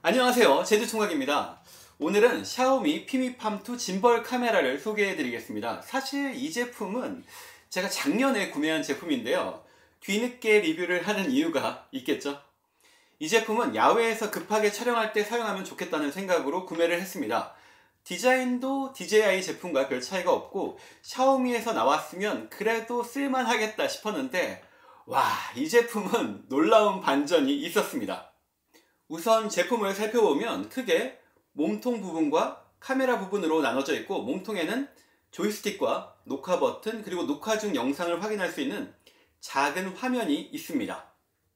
안녕하세요, 제주총각입니다. 오늘은 샤오미 피미팜2 짐벌 카메라를 소개해 드리겠습니다. 사실 이 제품은 제가 작년에 구매한 제품인데요, 뒤늦게 리뷰를 하는 이유가 있겠죠. 이 제품은 야외에서 급하게 촬영할 때 사용하면 좋겠다는 생각으로 구매를 했습니다. 디자인도 DJI 제품과 별 차이가 없고 샤오미에서 나왔으면 그래도 쓸만하겠다 싶었는데, 와, 이 제품은 놀라운 반전이 있었습니다. 우선 제품을 살펴보면 크게 몸통 부분과 카메라 부분으로 나눠져 있고, 몸통에는 조이스틱과 녹화 버튼, 그리고 녹화 중 영상을 확인할 수 있는 작은 화면이 있습니다.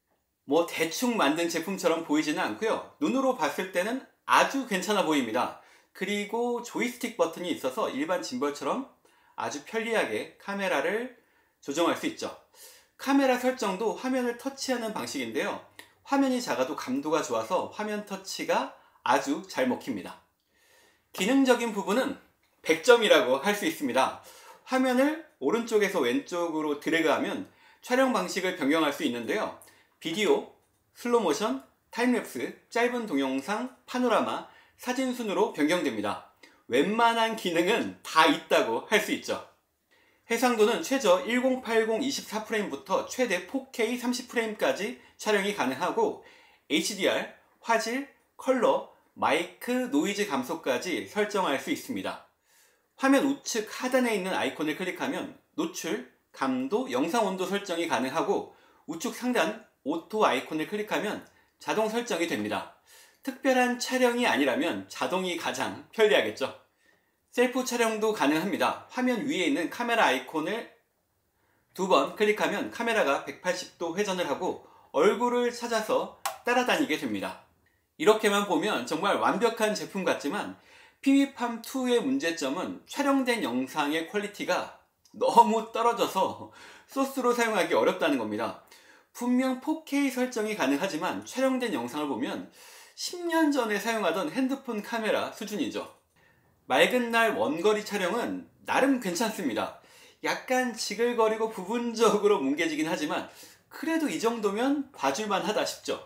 뭐 대충 만든 제품처럼 보이지는 않고요, 눈으로 봤을 때는 아주 괜찮아 보입니다. 그리고 조이스틱 버튼이 있어서 일반 짐벌처럼 아주 편리하게 카메라를 조정할 수 있죠. 카메라 설정도 화면을 터치하는 방식인데요, 화면이 작아도 감도가 좋아서 화면 터치가 아주 잘 먹힙니다. 기능적인 부분은 100점이라고 할 수 있습니다. 화면을 오른쪽에서 왼쪽으로 드래그하면 촬영 방식을 변경할 수 있는데요, 비디오, 슬로모션, 타임랩스, 짧은 동영상, 파노라마, 사진 순으로 변경됩니다. 웬만한 기능은 다 있다고 할 수 있죠. 해상도는 최저 1080 24프레임부터 최대 4K 30프레임까지 촬영이 가능하고, HDR, 화질, 컬러, 마이크, 노이즈 감소까지 설정할 수 있습니다. 화면 우측 하단에 있는 아이콘을 클릭하면 노출, 감도, 영상 온도 설정이 가능하고, 우측 상단 오토 아이콘을 클릭하면 자동 설정이 됩니다. 특별한 촬영이 아니라면 자동이 가장 편리하겠죠. 셀프 촬영도 가능합니다. 화면 위에 있는 카메라 아이콘을 2번 클릭하면 카메라가 180도 회전을 하고 얼굴을 찾아서 따라다니게 됩니다. 이렇게만 보면 정말 완벽한 제품 같지만, 피미팜2의 문제점은 촬영된 영상의 퀄리티가 너무 떨어져서 소스로 사용하기 어렵다는 겁니다. 분명 4K 설정이 가능하지만 촬영된 영상을 보면 10년 전에 사용하던 핸드폰 카메라 수준이죠. 맑은 날 원거리 촬영은 나름 괜찮습니다. 약간 지글거리고 부분적으로 뭉개지긴 하지만 그래도 이 정도면 봐줄만 하다 싶죠.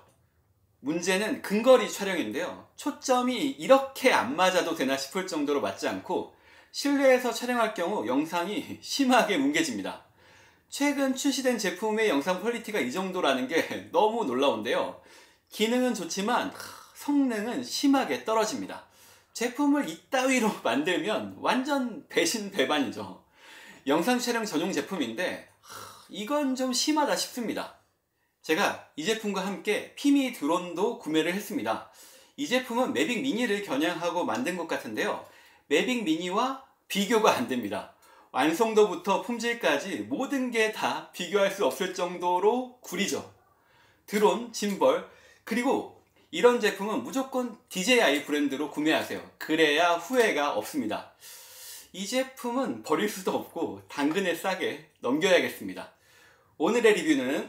문제는 근거리 촬영인데요, 초점이 이렇게 안 맞아도 되나 싶을 정도로 맞지 않고 실내에서 촬영할 경우 영상이 심하게 뭉개집니다. 최근 출시된 제품의 영상 퀄리티가 이 정도라는 게 너무 놀라운데요, 기능은 좋지만 성능은 심하게 떨어집니다. 제품을 이따위로 만들면 완전 배신배반이죠. 영상 촬영 전용 제품인데 이건 좀 심하다 싶습니다. 제가 이 제품과 함께 피미 드론도 구매를 했습니다. 이 제품은 매빅 미니를 겨냥하고 만든 것 같은데요, 매빅 미니와 비교가 안 됩니다. 완성도부터 품질까지 모든 게 다 비교할 수 없을 정도로 구리죠. 드론, 짐벌, 그리고 이런 제품은 무조건 DJI 브랜드로 구매하세요. 그래야 후회가 없습니다. 이 제품은 버릴 수도 없고 당근에 싸게 넘겨야겠습니다. 오늘의 리뷰는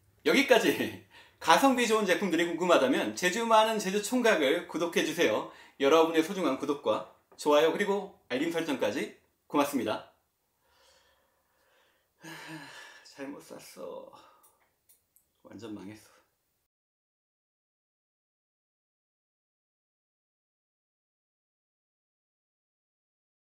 여기까지. 가성비 좋은 제품들이 궁금하다면 제주 많은 제주 총각을 구독해주세요. 여러분의 소중한 구독과 좋아요, 그리고 알림 설정까지 고맙습니다. 잘못 샀어. 완전 망했어.